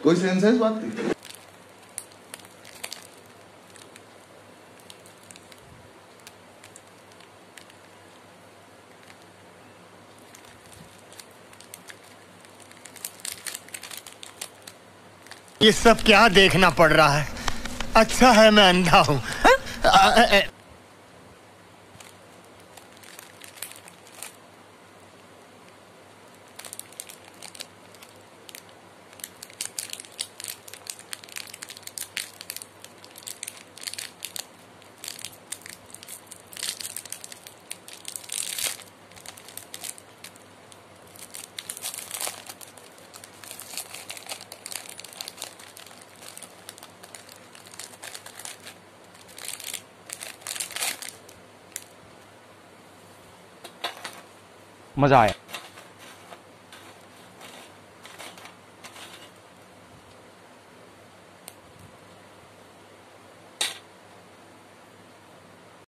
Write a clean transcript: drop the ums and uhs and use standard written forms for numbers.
कोई सेंस है इस बात की? ये सब क्या देखना पड़ रहा है? अच्छा है मैं अंधा हूँ। मजा आया।